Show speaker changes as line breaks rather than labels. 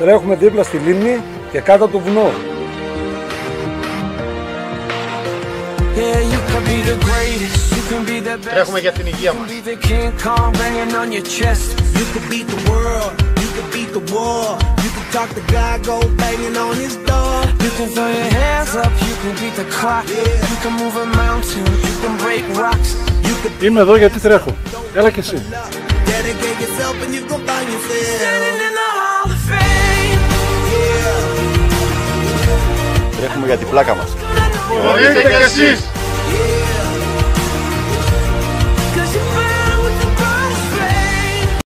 Τρέχουμε δίπλα στη λίμνη και κάτω από το βουνό.
Τρέχουμε για την υγεία μας.
Είμαι εδώ γιατί τρέχω. Έλα και εσύ.
Τρέχουμε για την πλάκα μας.
Μπορείτε κι εσείς.